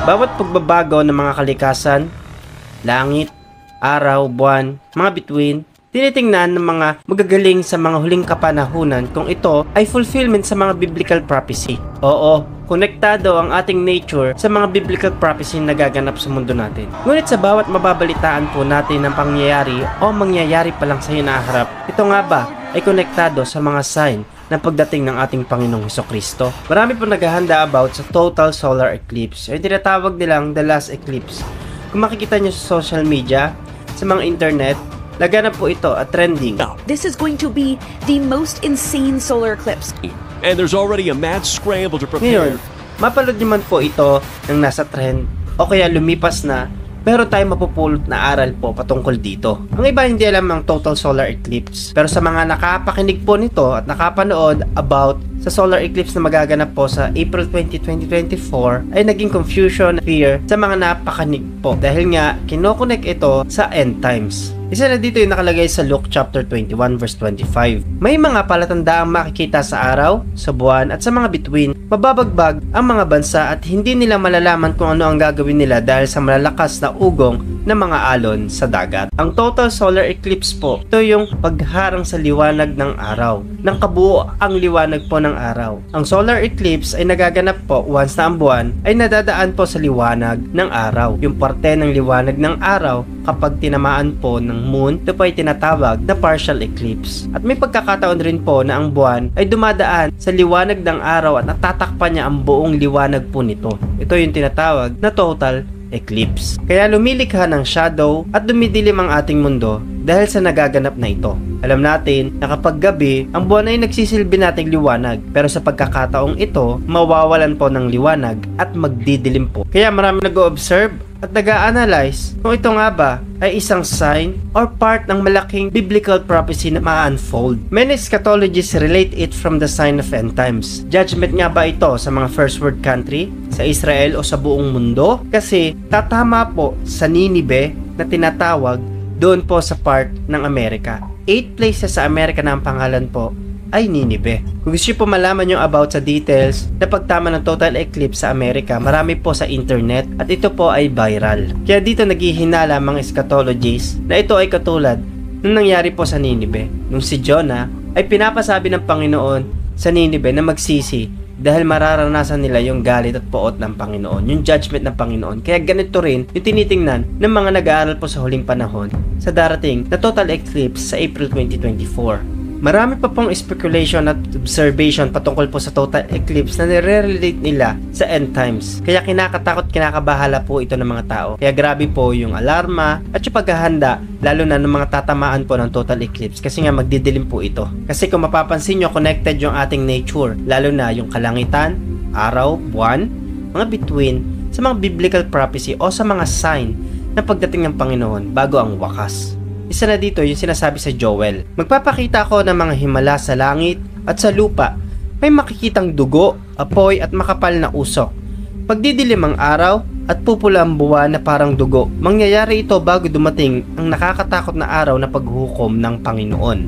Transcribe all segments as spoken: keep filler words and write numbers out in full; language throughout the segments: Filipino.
Bawat pagbabago ng mga kalikasan, langit, araw, buwan, mga bituin, tinitingnan ng mga magagaling sa mga huling kapanahunan kung ito ay fulfillment sa mga biblical prophecy. Oo, konektado ang ating nature sa mga biblical prophecy na nagaganap sa mundo natin. Ngunit sa bawat mababalitaan po natin ng pangyayari o mangyayari pa lang sa hinaharap, ito nga ba ay konektado sa mga sign ng pagdating ng ating Panginoong Hesukristo? Marami po naghahanda about sa total solar eclipse, ay tinatawag nilang the last eclipse. Kung makikita nyo sa social media, sa mga internet, laganap po ito at trending. This is going to be the most insane solar eclipse. And there's already a mad scramble to Ngayon, prepare. mapanood nyo man po ito ng nasa trend o kaya lumipas na, pero tayo mapupulot na aral po patungkol dito. Ang iba hindi alam ang total solar eclipse, pero sa mga nakapakinig po nito at nakapanood about sa solar eclipse na magaganap po sa April twentieth, twenty twenty-four, ay naging confusion, fear sa mga napakinig po dahil nga kinokonek ito sa end times. Isa na dito yung nakalagay sa Luke chapter twenty-one verse twenty-five. May mga palatandaang makikita sa araw, sa buwan at sa mga bituin. Mababagbag ang mga bansa at hindi nila malalaman kung ano ang gagawin nila dahil sa malalakas na ugong ng mga alon sa dagat. Ang total solar eclipse po, ito yung pagharang sa liwanag ng araw. Nang kabuo ang liwanag po ng araw. Ang solar eclipse ay nagaganap po once na ang buwan ay nadadaan po sa liwanag ng araw. Yung parte ng liwanag ng araw kapag tinamaan po ng moon, ito po ay tinatawag na partial eclipse. At may pagkakataon rin po na ang buwan ay dumadaan sa liwanag ng araw at natatakpan niya ang buong liwanag po nito. Ito yung tinatawag na total eclipse. Kaya lumilikha ng shadow at dumidilim ang ating mundo dahil sa nagaganap na ito. Alam natin na kapag gabi, ang buwan ay nagsisilbi nating liwanag, pero sa pagkakataong ito, mawawalan po ng liwanag at magdidilim po. Kaya marami nag-o-observe at nag-a-analyze kung ito nga ba ay isang sign or part ng malaking biblical prophecy na ma-unfold. Many eschatologists relate it from the sign of end times. Judgment nga ba ito sa mga first world country, sa Israel o sa buong mundo? Kasi tatama po sa Ninive na tinatawag doon po sa part ng Amerika. Eight places sa Amerika na ang pangalan po ay Ninive. Kung gusto nyo po malaman yung about sa details na pagtama ng total eclipse sa Amerika, marami po sa internet at ito po ay viral. Kaya dito naghihinala mga eschatologists na ito ay katulad nung nangyari po sa Ninive. Nung si Jonah ay pinapasabi ng Panginoon sa Ninive na magsisi dahil mararanasan nila yung galit at poot ng Panginoon, yung judgment ng Panginoon. Kaya ganito rin yung tinitingnan ng mga nag-aaral po sa huling panahon sa darating na total eclipse sa April twenty twenty-four. Marami pa pong speculation at observation patungkol po sa total eclipse na nire-relate nila sa end times. Kaya kinakatakot, kinakabahala po ito ng mga tao. Kaya grabe po yung alarma at yung paghahanda, lalo na ng mga tatamaan po ng total eclipse kasi nga magdidilim po ito. Kasi kung mapapansin nyo, connected yung ating nature, lalo na yung kalangitan, araw, buwan, mga bituin, sa mga biblical prophecy o sa mga sign na pagdating ng Panginoon bago ang wakas. Isa na dito yung sinasabi sa Joel. Magpapakita ako ng mga himala sa langit at sa lupa. May makikitang dugo, apoy at makapal na usok. Pagdidilim ang araw at pupula ang buwan na parang dugo. Mangyayari ito bago dumating ang nakakatakot na araw na paghukom ng Panginoon.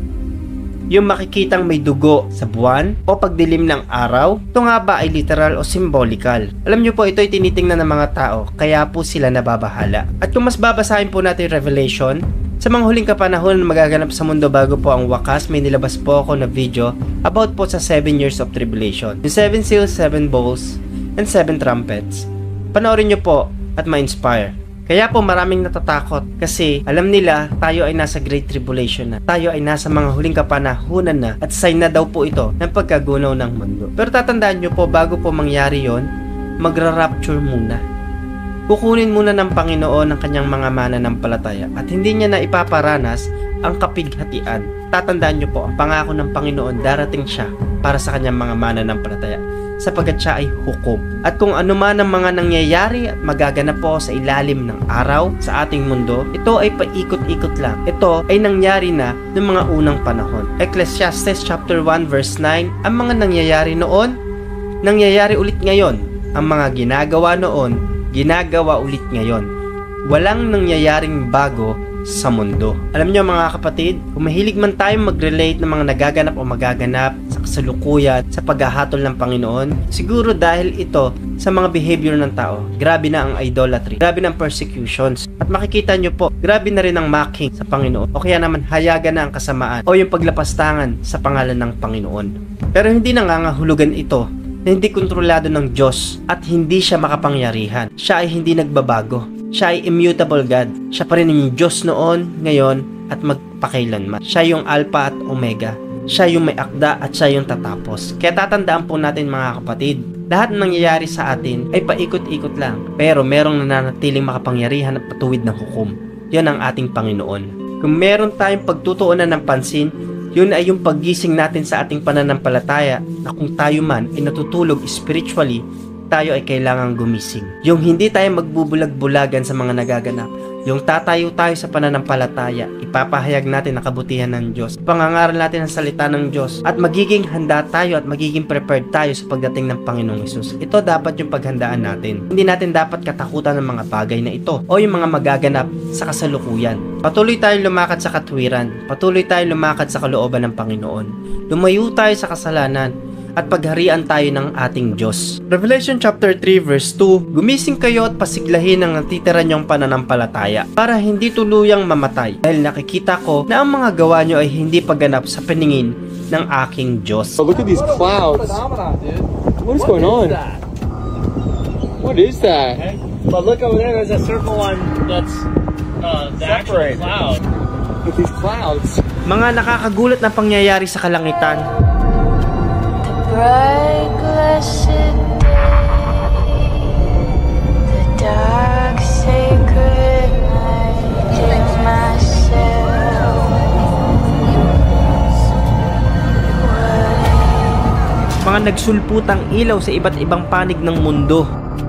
Yung makikitang may dugo sa buwan o pagdilim ng araw, ito nga ba ay literal o symbolical? Alam nyo po, ito ay tinitingnan ng mga tao, kaya po sila nababahala. At kung mas babasahin po natin Revelation, sa mga huling kapanahon na magaganap sa mundo bago po ang wakas, may nilabas po ako na video about po sa seven years of tribulation. Yung seven seals, seven bowls, and seven trumpets. Panoorin nyo po at ma-inspire. Kaya po maraming natatakot kasi alam nila tayo ay nasa great tribulation na. Tayo ay nasa mga huling kapanahunan na at sign na daw po ito ng pagkagunaw ng mundo. Pero tatandaan nyo po, bago po mangyari yon, magra-rapture muna. Kukunin muna ng Panginoon ang kanyang mga mananampalataya at hindi niya na ipaparanas ang kapighatian. Tatandaan niyo po, ang pangako ng Panginoon, darating siya para sa kanyang mga mananampalataya sapagkat siya ay hukom. At kung ano man ang mga nangyayari at magaganap po sa ilalim ng araw sa ating mundo, ito ay paikot-ikot lang. Ito ay nangyari na ng mga unang panahon. Ecclesiastes chapter one verse nine, ang mga nangyayari noon, nangyayari ulit ngayon. Ang mga ginagawa noon, ginagawa ulit ngayon. Walang nangyayaring bago sa mundo. Alam nyo mga kapatid, kung mahilig man tayo mag-relate ng mga nagaganap o magaganap sa kasalukuyan sa paghahatol ng Panginoon? Siguro dahil ito sa mga behavior ng tao. Grabe na ang idolatry, grabe na ang persecutions. At makikita nyo po, grabe na rin ang mocking sa Panginoon. O kaya naman hayagan na ang kasamaan o yung paglapastangan sa pangalan ng Panginoon. Pero hindi nangangahulugan ito na hindi kontrolado ng Diyos at hindi siya makapangyarihan. Siya ay hindi nagbabago. Siya ay immutable God. Siya pa rin yung Diyos noon, ngayon, at magpakailanman. Siya yung Alpha at Omega. Siya yung may akda at siya yung tatapos. Kaya tatandaan po natin mga kapatid, lahat ng nangyayari sa atin ay paikot-ikot lang. Pero merong nananatiling makapangyarihan at patuwid ng hukom. Yan ang ating Panginoon. Kung meron tayong pagtutuunan ng pansin, yun ay yung paggising natin sa ating pananampalataya na kung tayo man ay natutulog spiritually, tayo ay kailangang gumising. Yung hindi tayo magbubulag-bulagan sa mga nagaganap. Yung tatayo tayo sa pananampalataya, ipapahayag natin ang kabutihan ng Diyos, pangangaral natin ang salita ng Diyos, at magiging handa tayo at magiging prepared tayo sa pagdating ng Panginoong Hesus. Ito dapat yung paghandaan natin. Hindi natin dapat katakutan ng mga bagay na ito o yung mga magaganap sa kasalukuyan. Patuloy tayong lumakad sa katwiran, patuloy tayong lumakad sa kalooban ng Panginoon. Lumayo tayo sa kasalanan at pagharian tayo ng ating Diyos. Revelation chapter three verse two, gumising kayo at pasiglahin ang natitira niyong pananampalataya para hindi tuluyang mamatay dahil nakikita ko na ang mga gawa niyo ay hindi pagganap sa paningin ng aking Diyos. Oh, look at these clouds. What is going on? What is that? Okay. But look over there, there's a circle one that's uh, the actual cloud. Look at these clouds. Mga nakakagulat na pangyayari sa kalangitan. Bright blessed day, the dark sacred night in myself. Mga nagsulputang ilaw sa iba't ibang panig ng mundo.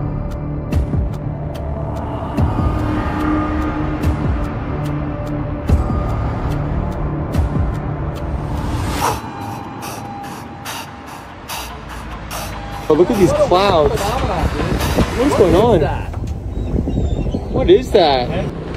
Oh, look at these clouds. What is going on? What is that?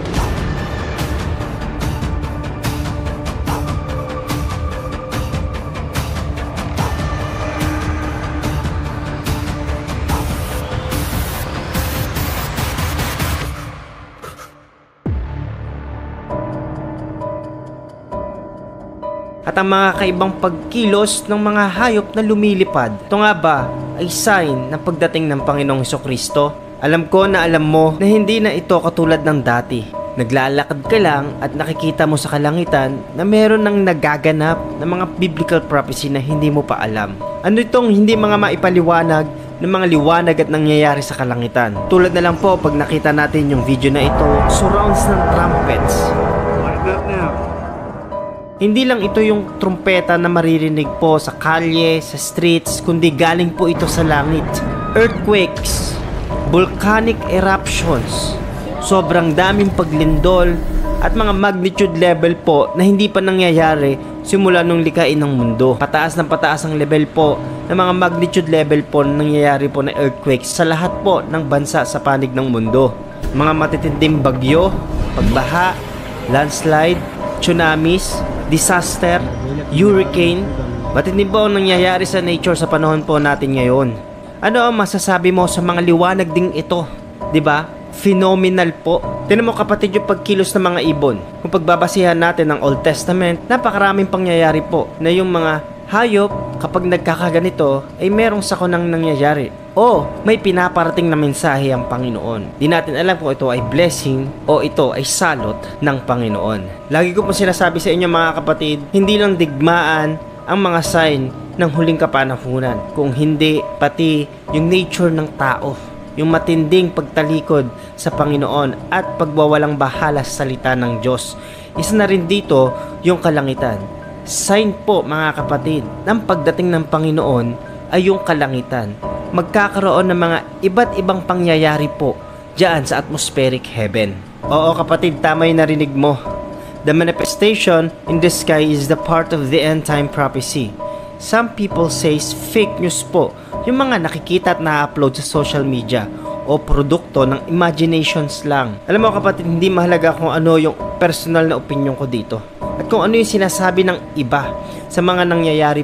At ang mga kaibang pagkilos ng mga hayop na lumilipad. Ito nga ba ay sign ng pagdating ng Panginoong Hesukristo? Alam ko na alam mo na hindi na ito katulad ng dati. Naglalakad ka lang at nakikita mo sa kalangitan na meron ng nagaganap na mga biblical prophecy na hindi mo pa alam. Ano itong hindi mga maipaliwanag ng mga liwanag at nangyayari sa kalangitan? Tulad na lang po pag nakita natin yung video na ito, surrounds ng trumpets. Hindi lang ito yung trumpeta na maririnig po sa kalye, sa streets, kundi galing po ito sa langit. Earthquakes, volcanic eruptions, sobrang daming paglindol, at mga magnitude level po na hindi pa nangyayari simula nung likain ng mundo. Pataas ng pataas ang level po ng mga magnitude level po na nangyayari po na earthquakes sa lahat po ng bansa sa panig ng mundo. Mga matitinding bagyo, pagbaha, landslide, tsunamis, disaster, hurricane. Matindi po ang nangyayari sa nature sa panahon po natin ngayon. Ano ang masasabi mo sa mga liwanag ding ito? Diba? Phenomenal po. Tinan mo kapatid yung pagkilos ng mga ibon. Kung pagbabasihan natin ng Old Testament, napakaraming pangyayari po na yung mga hayop kapag nagkakaganito ay merong sakonang nangyayari. O may pinaparating na mensahe ang Panginoon. Di natin alam kung ito ay blessing o ito ay salot ng Panginoon. Lagi ko po sinasabi sa inyo mga kapatid, hindi lang digmaan ang mga sign ng huling kapanahunan, kung hindi pati yung nature ng tao, yung matinding pagtalikod sa Panginoon at pagwawalang bahala sa salita ng Diyos. Isa na rin dito yung kalangitan. Sign po mga kapatid ng pagdating ng Panginoon ay yung kalangitan. Magkakaroon ng mga iba't ibang pangyayari po diyan sa atmospheric heaven. Oo kapatid, tama yung narinig mo. The manifestation in the sky is the part of the end time prophecy. Some people says fake news po yung mga nakikita at na-upload sa social media o produkto ng imaginations lang. Alam mo kapatid, hindi mahalaga kung ano yung personal na opinion ko dito at kung ano yung sinasabi ng iba sa mga nangyayari po.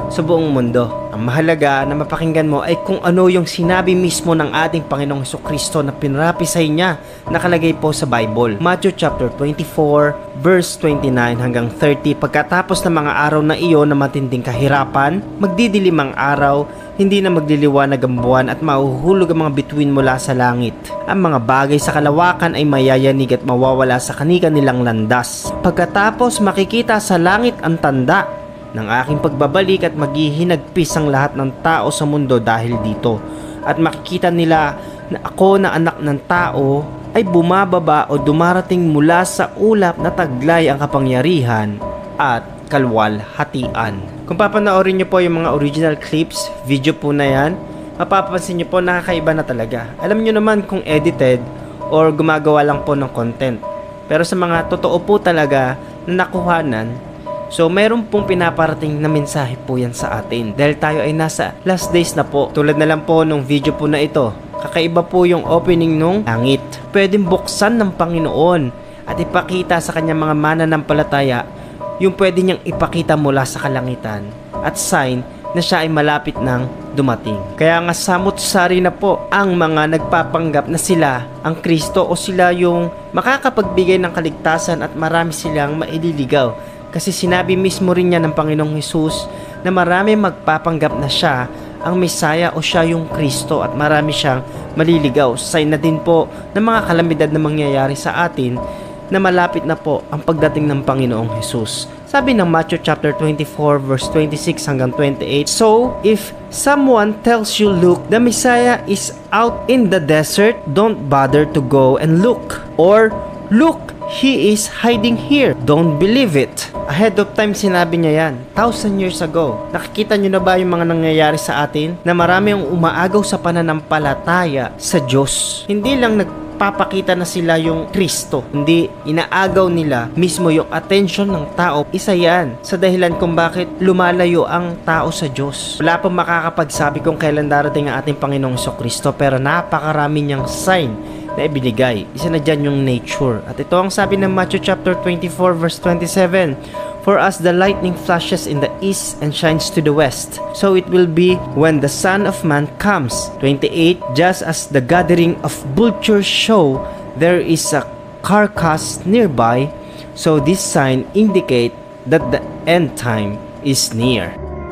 sa buong mundo. Ang mahalaga na mapakinggan mo ay kung ano yung sinabi mismo ng ating Panginoong Hesukristo na pinrapisay niya, nakalagay po sa Bible. Matthew chapter twenty-four verse twenty-nine hanggang thirty. Pagkatapos ng mga araw na iyon na matinding kahirapan, magdidilim ang araw, hindi na magliliwanag ang buwan at mahuhulog ang mga bituin mula sa langit. Ang mga bagay sa kalawakan ay mayayanig at mawawala sa kani-kanilang landas. Pagkatapos makikita sa langit ang tanda ng aking pagbabalik at maghihinagpis ang lahat ng tao sa mundo dahil dito. At makikita nila na ako na anak ng tao ay bumababa o dumarating mula sa ulap na taglay ang kapangyarihan at kalwalhatian. Kung papanoorin nyo po yung mga original clips, video po na yan, mapapansin nyo po nakakaiba na talaga. Alam nyo naman kung edited or gumagawa lang po ng content. Pero sa mga totoo po talaga na nakuhanan, so meron pong pinaparating na mensahe po yan sa atin. Dahil tayo ay nasa last days na po. Tulad na lang po nung video po na ito. Kakaiba po yung opening nung langit. Pwedeng buksan ng Panginoon at ipakita sa kanyang mga mananampalataya yung pwede niyang ipakita mula sa kalangitan at sign na siya ay malapit nang dumating. Kaya nga samot-sari na po ang mga nagpapanggap na sila ang Kristo o sila yung makakapagbigay ng kaligtasan at marami silang maililigaw. Kasi sinabi mismo rin niya ng Panginoong Hesus na marami magpapanggap na siya ang Mesaya o siya yung Kristo at marami siyang maliligaw. Sign na din po ng mga kalamidad na mangyayari sa atin na malapit na po ang pagdating ng Panginoong Hesus. Sabi ng Matthew chapter twenty-four verse twenty-six hanggang twenty-eight, so if someone tells you, look, the Messiah is out in the desert, don't bother to go and look. Or, look, he is hiding here, don't believe it. Ahead of time sinabi niya yan, thousand years ago. Nakikita nyo na ba yung mga nangyayari sa atin? Na marami ang umaagaw sa pananampalataya sa Diyos. Hindi lang nagpapakita na sila yung Kristo, hindi inaagaw nila mismo yung attention ng tao. Isa yan sa dahilan kung bakit lumalayo ang tao sa Diyos. Wala pang makakapagsabi kung kailan darating ang ating Panginoong Hesukristo, pero napakarami niyang sign na ibinigay. Isa na dyan yung nature. At ito ang sabi ng Matthew chapter twenty-four verse twenty-seven, for as the lightning flashes in the east and shines to the west, so it will be when the Son of Man comes. twenty-eight, just as the gathering of vultures show there is a carcass nearby, so this sign indicate that the end time is near.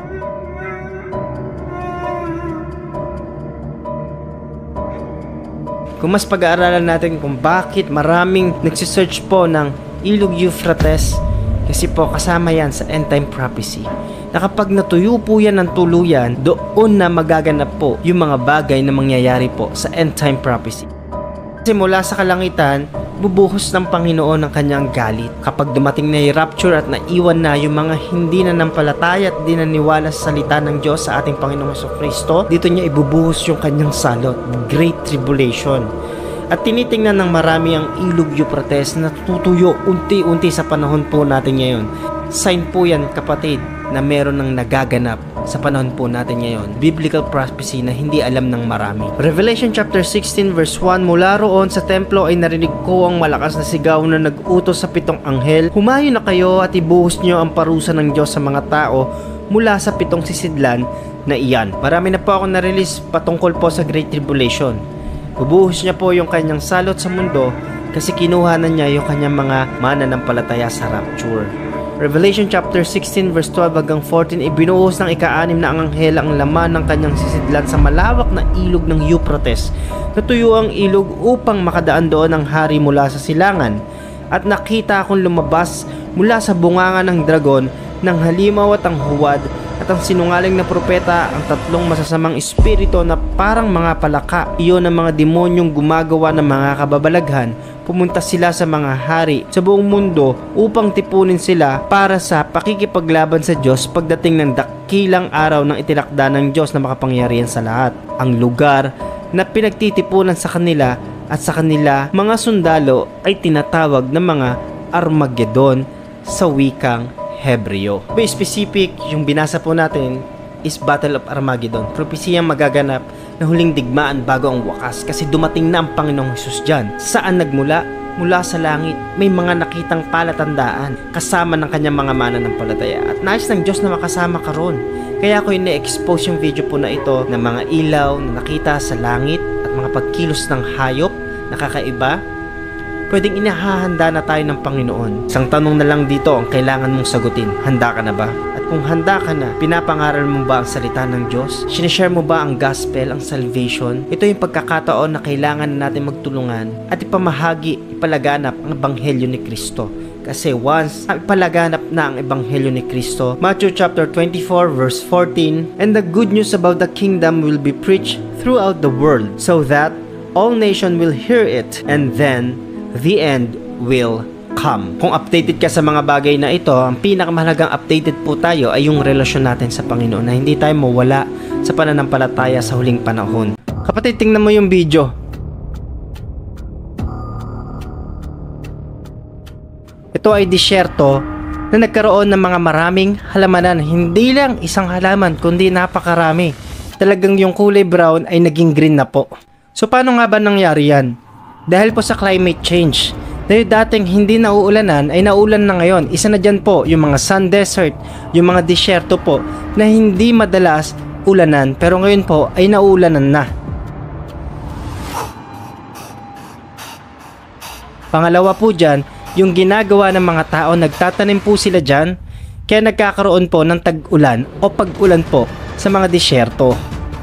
Kung mas pag-aaralan natin kung bakit maraming nagsisearch po ng Ilog Euphrates, kasi po kasama yan sa end time prophecy. Na kapag natuyo po yan ng tuluyan, doon na magaganap po yung mga bagay na mangyayari po sa end time prophecy. Kasi mula sa kalangitan, bubuhos ng Panginoon ang kanyang galit. Kapag dumating na yung rapture at naiwan na yung mga hindi na nampalataya at di naniwala sa salita ng Diyos sa ating Panginoong Hesukristo, dito niya ibubuhos yung kanyang salot, Great Tribulation. At tinitingnan ng marami ang Ilog Euphrates na tutuyo unti-unti sa panahon po natin ngayon. Sign po yan, kapatid, na meron ng nagaganap sa panahon po natin ngayon. Biblical prophecy na hindi alam ng marami. Revelation chapter sixteen verse one, mula roon sa templo ay narinig ko ang malakas na sigaw na nag-utos sa pitong anghel, humayo na kayo at ibuhos nyo ang parusa ng Diyos sa mga tao mula sa pitong sisidlan na iyan. Marami na po akong na-release patungkol po sa Great Tribulation. Bubuhos niya po yung kanyang salot sa mundo kasi kinuha na niya yung kanyang mga mananampalataya sa rapture. Revelation chapter sixteen verse twelve hanggang fourteen, ibinuhos ng ika-anim na ang anghel ang laman ng kanyang sisidlan sa malawak na ilog ng Euphrates. Natuyo ang ilog upang makadaan doon ang hari mula sa silangan. At nakita akong lumabas mula sa bunganga ng dragon ng halimaw at ang huwad at ang sinungaling na propeta, ang tatlong masasamang espiritu na parang mga palaka. Iyon ang mga demonyong gumagawa ng mga kababalaghan. Pumunta sila sa mga hari sa buong mundo upang tipunin sila para sa pakikipaglaban sa Diyos pagdating ng dakilang araw ng itinakda ng Diyos na makapangyarihan sa lahat. Ang lugar na pinagtitipunan sa kanila at sa kanila mga sundalo ay tinatawag na mga Armageddon sa wikang Hebreo. Be specific, yung binasa po natin is Battle of Armageddon. Propesiyang magaganap na huling digmaan bago ang wakas kasi dumating na ang Panginoong Hesus dyan. Saan nagmula? mula sa langit, may mga nakitang palatandaan kasama ng kanyang mga mananampalataya. At nais ng Diyos na makasama ka ron. Kaya ako ina-expose yung video po na ito ng mga ilaw na nakita sa langit at mga pagkilos ng hayop na kakaiba. Pwedeng inahahanda na tayo ng Panginoon. Isang tanong na lang dito ang kailangan mong sagutin. Handa ka na ba? At kung handa ka na, pinapangaral mo ba ang salita ng Diyos? Sinishare mo ba ang gospel, ang salvation? Ito yung pagkakataon na kailangan natin magtulungan at ipamahagi, ipalaganap ang ebanghelyo ni Kristo. Kasi once ipalaganap na ang ebanghelyo ni Kristo, Matthew chapter twenty-four verse fourteen, and the good news about the kingdom will be preached throughout the world, so that all nation will hear it, and then the end will come. Kung updated ka sa mga bagay na ito, ang pinakamahalagang updated po tayo ay yung relasyon natin sa Panginoon, na hindi tayo mawala sa pananampalataya sa huling panahon. Kapatid, tingnan mo yung video. Ito ay disyerto na nagkaroon ng mga maraming halamanan. Hindi lang isang halaman, kundi napakarami. Talagang yung kulay brown ay naging green na po. So paano nga ba nangyari yan? Dahil po sa climate change. Dahil dating hindi nauulanan ay naulan na ngayon. Isa na dyan po yung mga sun desert, yung mga disyerto po na hindi madalas ulanan, pero ngayon po ay naulanan na. Pangalawa po dyan, yung ginagawa ng mga tao, nagtatanim po sila dyan, kaya nagkakaroon po ng tag-ulan o pag-ulan po sa mga disyerto.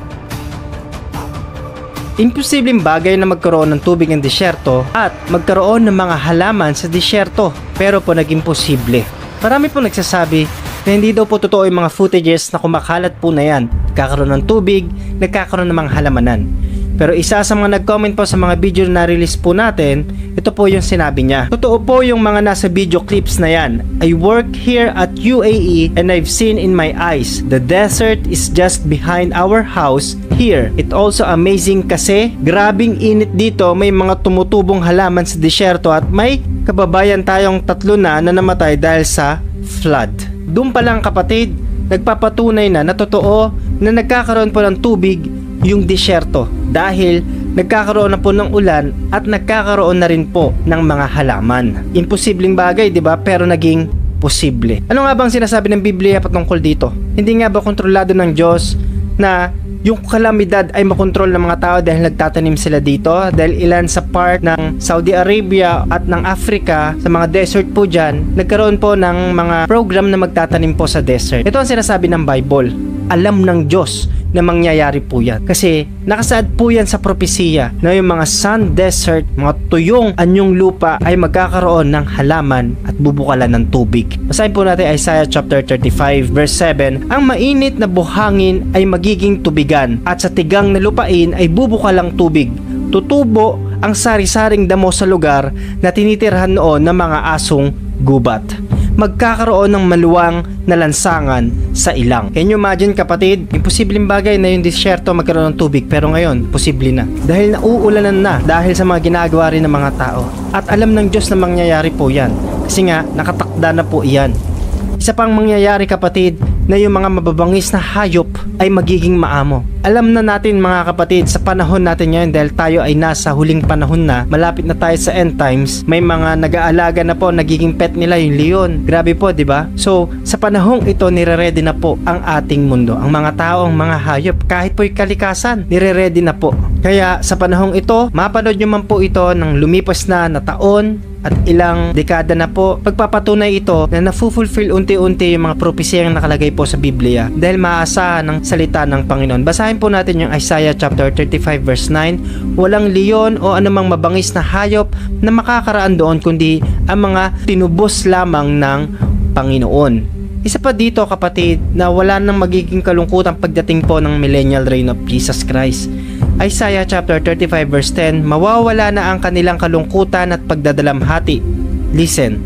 Imposibleng bagay na magkaroon ng tubig ng disyerto at magkaroon ng mga halaman sa disyerto, pero po naging posible. Marami po nagsasabi na hindi daw po totoo yung mga footages na kumakalat po na yan. Nagkakaroon ng tubig, nagkakaroon ng mga halamanan. Pero isa sa mga nag-comment po sa mga video na release po natin, ito po yung sinabi niya. Totoo po yung mga nasa video clips na yan. I work here at U A E and I've seen in my eyes. The desert is just behind our house here. It also amazing kasi grabing init dito, may mga tumutubong halaman sa disyerto at may kababayan tayong tatlo na na namatay dahil sa flood. Doon pa lang kapatid, nagpapatunay na na totoo na nagkakaroon po ng tubig yung disyerto dahil nagkakaroon na po ng ulan at nagkakaroon na rin po ng mga halaman. Imposibleng bagay, di ba? Pero naging posible. Ano nga bang sinasabi ng Biblia patungkol dito? Hindi nga ba kontrolado ng Diyos na yung kalamidad ay makontrol ng mga tao dahil nagtatanim sila dito? Dahil ilan sa part ng Saudi Arabia at ng Africa, sa mga desert po dyan, nagkaroon po ng mga program na magtatanim po sa desert. Ito ang sinasabi ng Bible. Alam ng Diyos na mangyayari po yan. Kasi nakasaad po yan sa propesiya na yung mga sun desert, mga tuyong anyong lupa ay magkakaroon ng halaman at bubukalan ng tubig. Basahin po natin Isaiah chapter thirty-five verse seven. Ang mainit na buhangin ay magiging tubigan at sa tigang na lupain ay bubukalang tubig. Tutubo ang sari-saring damo sa lugar na tinitirhan noon ng mga asong gubat. Magkakaroon ng maluwang na lansangan sa ilang. Can you imagine kapatid? Imposibleng bagay na yung disyerto magkaroon ng tubig, pero ngayon, posible na. Dahil nauulanan na, dahil sa mga ginagawa rin ng mga tao. At alam ng Diyos na mangyayari po yan. Kasi nga, nakatakda na po iyan. Isa pang mangyayari kapatid, na yung mga mababangis na hayop ay magiging maamo. Alam na natin mga kapatid, sa panahon natin ngayon dahil tayo ay nasa huling panahon na, malapit na tayo sa end times, may mga nag-aalaga na po, nagiging pet nila yung leon. Grabe po, di ba? So, sa panahong ito, nire-ready na po ang ating mundo. Ang mga tao, ang mga hayop, kahit po'y kalikasan, nire-ready na po. Kaya sa panahong ito, mapanood nyo man po ito ng lumipas na na taon at ilang dekada na po, pagpapatunay ito na nafulfill unti-unti yung mga propesiyang nakalagay po sa Biblia dahil maasahan ng salita ng Panginoon. Basahin po natin yung Isaiah chapter thirty-five verse nine. Walang leon o anumang mabangis na hayop na makakaraan doon kundi ang mga tinubos lamang ng Panginoon. Isa pa dito kapatid na wala nang magiging kalungkutan pagdating po ng millennial reign of Jesus Christ. Isaiah chapter thirty-five verse ten, mawawala na ang kanilang kalungkutan at pagdadalamhati. Listen.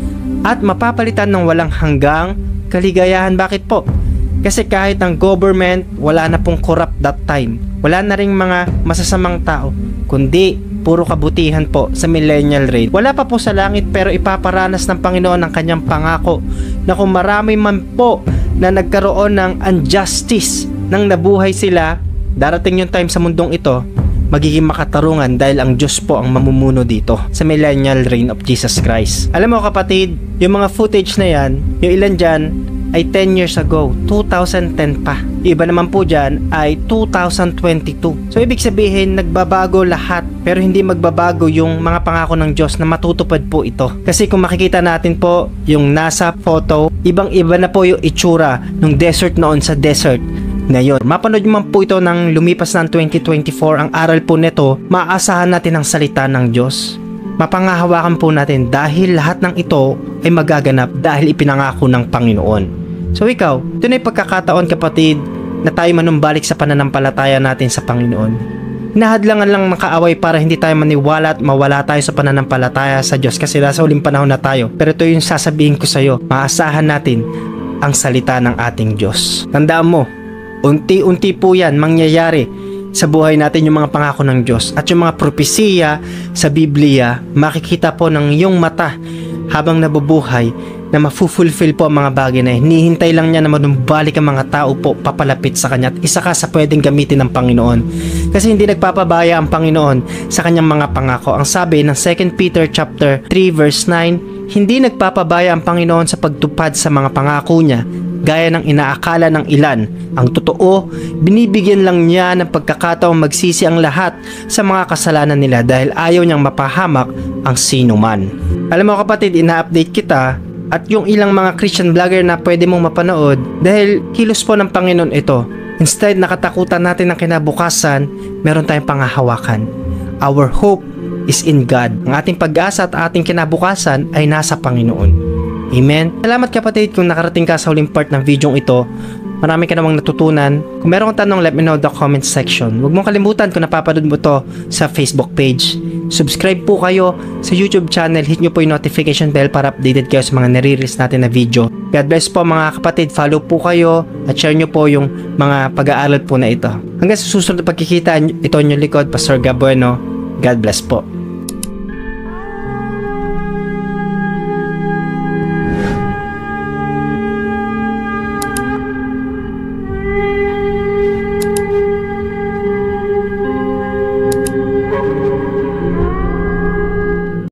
At mapapalitan ng walang hanggang kaligayahan. Bakit po? Kasi kahit ang government, wala na pong corrupt that time. Wala na ring mga masasamang tao, kundi puro kabutihan po sa millennial reign. Wala pa po sa langit pero ipaparanas ng Panginoon ang kanyang pangako na kung marami man po na nagkaroon ng injustice nang nabuhay sila, darating yung time sa mundong ito magiging makatarungan dahil ang Diyos po ang mamumuno dito sa millennial reign of Jesus Christ. Alam mo kapatid, yung mga footage na yan, yung ilan dyan ay ten years ago, two thousand ten pa. Yung iba naman po dyan ay two thousand twenty-two. So ibig sabihin, nagbabago lahat pero hindi magbabago yung mga pangako ng Diyos na matutupad po ito. Kasi kung makikita natin po yung nasa photo, ibang iba na po yung itsura ng desert noon sa desert ngayon. Mapanood man po ito ng lumipas ng twenty twenty-four. Ang aral po nito, maaasahan natin ang salita ng Diyos. Mapangahawakan po natin dahil lahat ng ito ay magaganap dahil ipinangako ng Panginoon. So ikaw, ito na yung pagkakataon kapatid na tayo manumbalik sa pananampalataya natin sa Panginoon. Hinahadlangan lang ng kaaway para hindi tayo maniwala at mawala tayo sa pananampalataya sa Diyos kasi nasa uling panahon na tayo. Pero ito yung sasabihin ko sa iyo, maasahan natin ang salita ng ating Diyos. Tandaan mo, unti-unti po yan mangyayari sa buhay natin yung mga pangako ng Diyos at yung mga propesiya sa Biblia, makikita po ng iyong mata habang nabubuhay na mafu-fulfill po ang mga bagay na hinihintay lang niya na manumbalik ang mga tao po papalapit sa Kanya at isa ka sa pwedeng gamitin ng Panginoon kasi hindi nagpapabaya ang Panginoon sa Kanyang mga pangako. Ang sabi ng Second Peter chapter three verse nine, hindi nagpapabaya ang Panginoon sa pagtupad sa mga pangako niya gaya ng inaakala ng ilan. Ang totoo, binibigyan lang niya ng pagkakataong magsisi ang lahat sa mga kasalanan nila dahil ayaw niyang mapahamak ang sino man. Alam mo kapatid, ina-update kita at yung ilang mga Christian vlogger na pwede mong mapanood dahil kilos po ng Panginoon ito. Instead, nakatakutan natin ng kinabukasan, meron tayong pangahawakan. Our hope is in God. Ang ating pag-asa at ating kinabukasan ay nasa Panginoon. Amen. Salamat kapatid kung nakarating ka sa huling part ng video ito. Marami ka namang natutunan. Kung meron kang tanong, let me know in the comment section. Huwag mong kalimutan kung napapanood mo to sa Facebook page. Subscribe po kayo sa YouTube channel. Hit nyo po yung notification bell para updated kayo sa mga nare-release natin na video. God bless po mga kapatid. Follow po kayo at share nyo po yung mga pag-aaral po na ito. Hanggang sa susunod na pagkikita, ito ang inyong likod, Pastor Gab Bueno. God bless po.